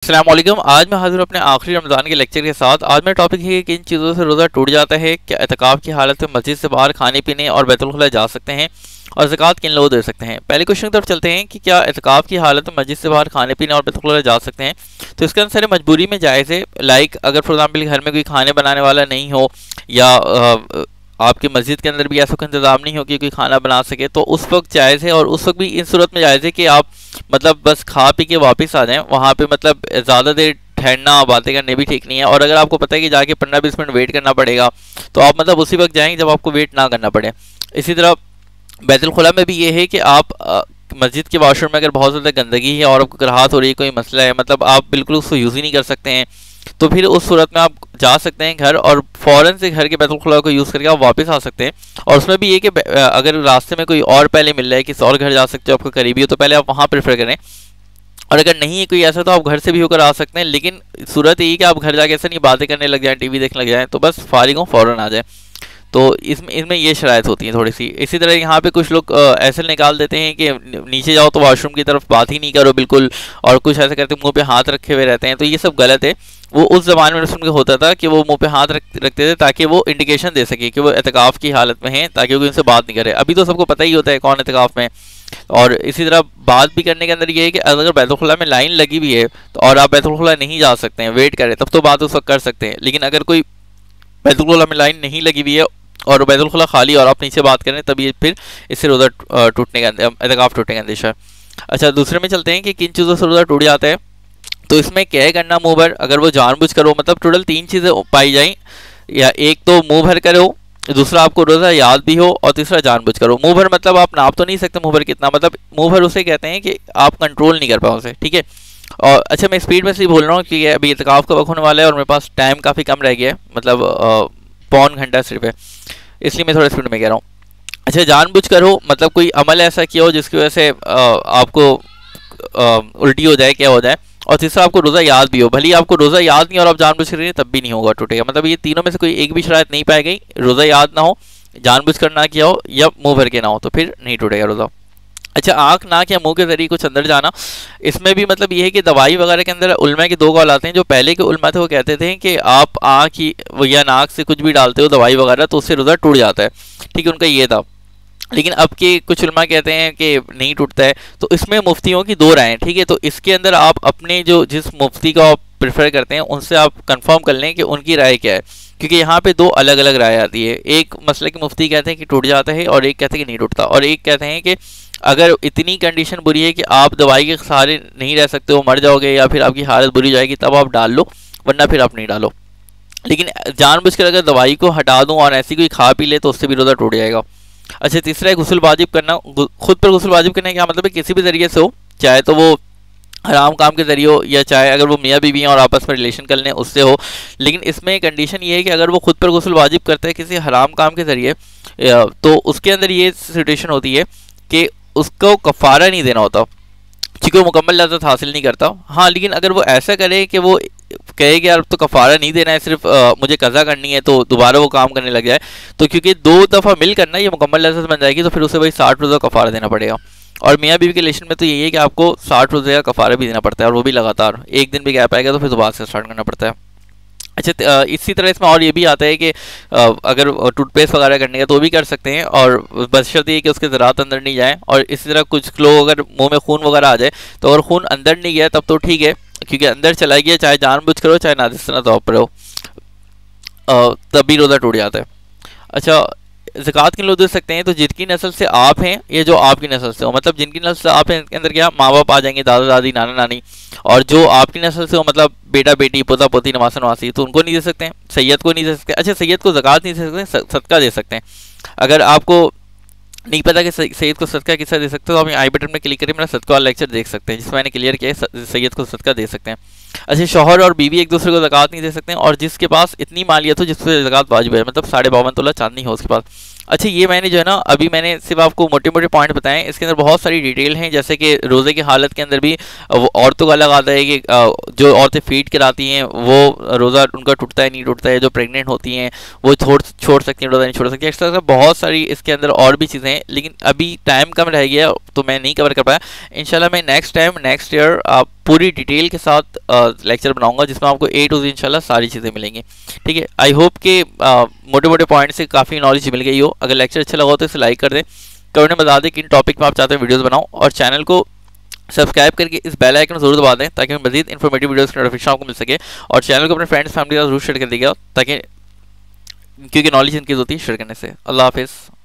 अस्सलाम वालेकुम। आज मैं हाजिर हूं अपने आखिरी रमज़ान के लेक्चर के साथ। आज मेरा टॉपिक है कि किन चीज़ों से रोज़ा टूट जाता है, क्या एतकाफ़ की हालत में मस्जिद से बाहर खाने पीने और बैतुल खुला जा सकते हैं, और ज़कात किन लोग दे सकते हैं। पहले क्वेश्चन की तरफ चलते हैं कि क्या एतकाफ़ की हालत में मस्जिद से बाहर खाने पीने और बैतुल खुला जा सकते हैं। तो इसका आंसर है मजबूरी में जायज़ है। लाइक अगर फॉर एग्जाम्पल घर में कोई खाने बनाने वाला नहीं हो, या आपकी मस्जिद के अंदर भी ऐसा कोई इंतज़ाम नहीं हो कि कोई खाना बना सके, तो उस वक्त जायज़ है। और उस वक्त भी इन सूरत में जायज़ है कि आप मतलब बस खा पी के वापस आ जाएं। वहाँ पे मतलब ज़्यादा देर ठहरना बातें करने भी ठीक नहीं है। और अगर आपको पता है कि जाके 15-20 मिनट वेट करना पड़ेगा, तो आप मतलब उसी वक्त जाएंगे जब आपको वेट ना करना पड़े। इसी तरह बैतुल खुला में भी ये है कि आप मस्जिद के वॉशरूम में अगर बहुत ज़्यादा गंदगी है और आपको कराहत हो रही है, कोई मसला है, मतलब आप बिल्कुल उसको यूज़ ही नहीं कर सकते हैं, तो फिर उस सूरत में आप जा सकते हैं घर, और फ़ौरन से घर के बैतुल खुला को यूज़ करके आप वापस आ सकते हैं। और उसमें भी ये कि अगर रास्ते में कोई और पहले मिल रहा है, किसी और घर जा सकते हो, आपको करीबी हो, तो पहले आप वहाँ प्रेफर करें। और अगर नहीं है कोई ऐसा, तो आप घर से भी होकर आ सकते हैं। लेकिन सूरत यही कि आप घर जाके ऐसा नहीं बातें करने लग जाएं, टीवी देखने लग जाएं, तो बस फारिग हो फ़ौरन आ जाए। तो इसमें ये शरायत होती है थोड़ी सी। इसी तरह यहाँ पे कुछ लोग ऐसे निकाल देते हैं कि नीचे जाओ तो वॉशरूम की तरफ बात ही नहीं करो बिल्कुल, और कुछ ऐसे करते मुंह पे हाथ रखे हुए रहते हैं, तो ये सब गलत है। वो उस ज़माने में रसूल के होता था कि वो मुंह पे हाथ रखते थे ताकि वो इंडिकेशन दे सके कि वो एतकाफ़ की हालत में है, ताकि वो इनसे बात नहीं करे। अभी तो सबको पता ही होता है कौन एतकाफ़ में। और इसी तरह बात भी करने के अंदर ये है कि अगर बैतुल खुला में लाइन लगी हुई है तो और आप बैतुल खुला नहीं जा सकते हैं, वेट करें, तब तो बात उस वक्त कर सकते हैं। लेकिन अगर कोई बैतुल खुला में लाइन नहीं लगी हुई है और बैतुल खुला खाली और आप नीचे बात करें, तब ये फिर इससे रोज़ा टूटने का एतकाफ़ टूटने का अंदेशा है। अच्छा, दूसरे में चलते हैं कि किन चीज़ों से रोज़ा टूट जाता है। तो इसमें क्या है करना, मुँह भर, अगर वो जानबूझ कर हो, मतलब टोटल 3 चीज़ें पाई जाएँ, या एक तो मुँह भर कर हो, दूसरा आपको रोज़ा याद भी हो, और तीसरा जानबूझ कर हो। मुँह भर मतलब आप नाप तो नहीं सकते मुँह भर कितना, मतलब मुँह भर उसे कहते हैं कि आप कंट्रोल नहीं कर पाओ उसे, ठीक है। और अच्छा, मैं स्पीड में से बोल रहा हूँ कि अभी एतकाफ़ का वक्त होने वाला है और मेरे पास टाइम काफ़ी कम रह गया है, मतलब पौन घंटा सिर्फ है, इसलिए मैं थोड़ा स्पीड में कह रहा हूँ। अच्छा, जानबूझ कर हो मतलब कोई अमल ऐसा किया हो जिसकी वजह से आपको उल्टी हो जाए, क्या हो जाए। और तीसरा आपको रोज़ा याद भी हो, भले ही आपको रोज़ा याद नहीं और आप जानबूझ कर रही हैं, तब भी नहीं होगा, टूटेगा। मतलब ये तीनों में से कोई एक भी शरायत नहीं पाई गई, रोज़ा याद ना हो, जानबूझ कर ना किया हो, या मुंह भर के ना हो, तो फिर नहीं टूटेगा रोज़ा। अच्छा, आँख नाक या मुंह के जरिए कुछ अंदर जाना, इसमें भी मतलब ये है कि दवाई वगैरह के अंदर उलमा के 2 कौल आते हैं। जो पहले के उलमा थे वो कहते थे कि आप आँख या नाक से कुछ भी डालते हो दवाई वगैरह, तो उससे रोज़ा टूट जाता है, ठीक है, उनका ये था। लेकिन अब के कुछ उलमा कहते हैं कि नहीं टूटता है। तो इसमें मुफ्तियों की 2 राय हैं, ठीक है। तो इसके अंदर आप अपने जिस मुफ्ती को आप प्रेफर करते हैं उनसे आप कंफर्म कर लें कि उनकी राय क्या है, क्योंकि यहाँ पे 2 अलग अलग राय आती है। एक मसले के मुफ्ती कहते हैं कि टूट जाता है, और एक कहते हैं कि नहीं टूटता, और एक कहते हैं कि अगर इतनी कंडीशन बुरी है कि आप दवाई के सहारे नहीं रह सकते हो, मर जाओगे, या फिर आपकी हालत बुरी जाएगी, तब आप डाल लो, वरना फिर आप नहीं डालो। लेकिन जानबूझकर अगर दवाई को हटा दूँ और ऐसी कोई खा पी ले, तो उससे भी रोज़ा टूट जाएगा। अच्छा, तीसरा है गुस्ल वाजिब करना। खुद पर गुस्ल वाजिब करने का मतलब है किसी भी ज़रिए से हो, चाहे तो वो हराम काम के ज़रिए हो, या चाहे अगर वो मियाँ बीवी हैं और आपस में रिलेशन कर लें उससे हो। लेकिन इसमें कंडीशन ये है कि अगर वो खुद पर गुस्ल वाजिब करता है किसी हराम काम के ज़रिए, तो उसके अंदर ये सिचुएशन होती है कि उसको कफ़ारा नहीं देना होता, क्योंकि वो मुकम्मल लज़्ज़त हासिल नहीं करता। हाँ, लेकिन अगर वो ऐसा करे कि वो कहे कि यार तो कफ़ारा नहीं देना है, सिर्फ मुझे कज़ा करनी है, तो दोबारा वो काम करने लग जाए, तो क्योंकि 2 दफ़ा मिल करना ये मुकम्मल लज़्ज़त बन जाएगी, तो फिर उसे भाई 60 रोज़ा कफ़ारा देना पड़ेगा। और मियाँ बीवी के रिलेशन में तो यही है कि आपको 60 रोज़े का कफ़ारा भी देना पड़ता है, और वो भी लगातार, एक दिन भी गैप आएगा तो फिर दोबारा से स्टार्ट करना पड़ता है। अच्छा, इसी तरह इसमें और ये भी आता है कि अगर टूथपेस्ट वगैरह करने का तो भी कर सकते हैं, और बशर्ते ये कि उसके ज़रात अंदर नहीं जाए। और इसी तरह कुछ लोग अगर मुंह में खून वगैरह आ जाए, तो अगर खून अंदर नहीं गया तब तो ठीक है, क्योंकि अंदर चला गया, चाहे जानबूझ करो चाहे नादिस्ताना तौर पर हो, तभी रोज़ा टूट जाता है। अच्छा, ज़कात किन लोग दे सकते हैं। तो जिनकी नस्ल से आप हैं, ये जो आपकी नस्ल से हो, मतलब जिनकी नस्ल से आप हैं, इनके अंदर क्या माँ बाप आ जाएंगे, दादा दादी, नाना नानी। और जो आपकी नस्ल से हो, मतलब बेटा बेटी, पोता पोती, नवासा नवासी, तो उनको नहीं दे सकते हैं। सैयद को नहीं दे सकते। अच्छा, सैयद को ज़कात नहीं दे सकते, सदका दे सकते हैं। अगर आपको नहीं पता कि सैयद को सदका किससे दे सकते हो, तो आप आई बटन में क्लिक करें, मेरा सदका वाला लेक्चर देख सकते हैं, जिसमें मैंने क्लियर किया है सैयद को सदका दे सकते हैं। अच्छा, शौहर और बीवी एक दूसरे को ज़कात नहीं दे सकते हैं, और जिसके पास इतनी मालियत हो जिससे ज़कात वाजिब है, मतलब 52.5 तोला चांदी हो उसके पास। अच्छा, ये मैंने जो है ना अभी मैंने सिर्फ आपको मोटे मोटे पॉइंट बताएं, इसके अंदर बहुत सारी डिटेल हैं। जैसे कि रोज़े की हालत के अंदर भी औरतों का अलग आता है कि जो औरतें फीड कराती हैं वो रोज़ा उनका टूटता है नहीं टूटता है, जो प्रेग्नेंट होती हैं वो छोड़ सकती हैं, रोज़ा नहीं छोड़ सकती। इस तरह से बहुत सारी इसके अंदर और भी चीज़ें हैं, लेकिन अभी टाइम कम रह गया तो मैं नहीं कवर कर पाया। इंशाल्लाह मैं नेक्स्ट टाइम नेक्स्ट ईयर आप पूरी डिटेल के साथ लेक्चर बनाऊंगा, जिसमें आपको A to Z इंशाल्लाह सारी चीज़ें मिलेंगी। ठीक है, आई होप कि मोटे मोटे पॉइंट से काफ़ी नॉलेज मिल गई हो। अगर लेक्चर अच्छा लगा हो तो इसे लाइक कर दें, कमेंट में बता दें किन टॉपिक में आप चाहते हैं वीडियोज़ बनाऊँ, और चैनल को सब्सक्राइब करके इस बेल आइकन जरूर दबा दें ताकि मज़ीद इन्फॉर्मेटिव वीडियोज़ की नोटिफिकेशन आपको मिल सके। और चैनल को अपने फ्रेंड्स फैमिली के साथ जरूर शेयर कर दीजिएगा, ताकि क्योंकि नॉलेज इनकी होती है शेयर करने से। अल्लाह हाफिज़।